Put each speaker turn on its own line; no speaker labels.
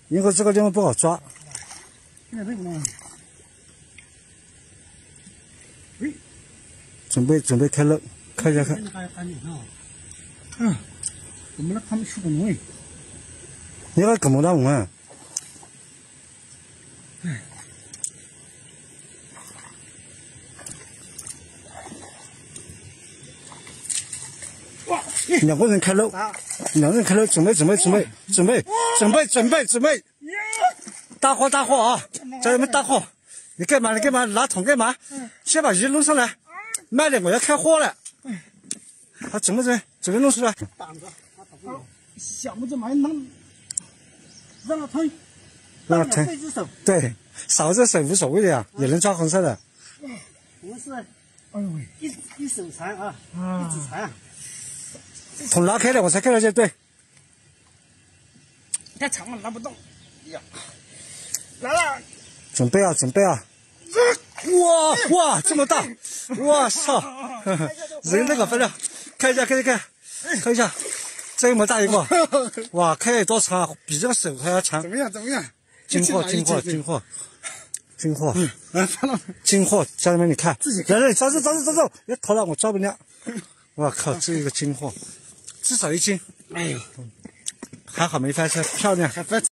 因为这个地方不好抓。
现在这个呢？喂，
准备开肉，看一下看。
我们来看吃不弄哎。
你那干么大红啊？
哇！
两个人开肉，准备！大货啊！家人们大货！你干嘛？拿桶干嘛？先把鱼弄上来，慢点，我要开货了。好，准备弄出来。
想不着嘛，能让它推，
让它推。
这只手。
对，少只手无所谓的呀，也能抓红色的。
我是，哎呦喂，一手残啊，一指残。
桶拿开了，我才开到这。对。
太长了，拿不动。呀，来了。
准备啊！哇，这么大！我操，人那个分量，看一下，这么大一个，哇，看有多长，比这个手还要长。
怎么样？
金货！金货，家人们你看，来，抓住，别逃了，我抓不了。我靠，这个金货，至少1斤。
哎呦，
还好没翻车，漂亮。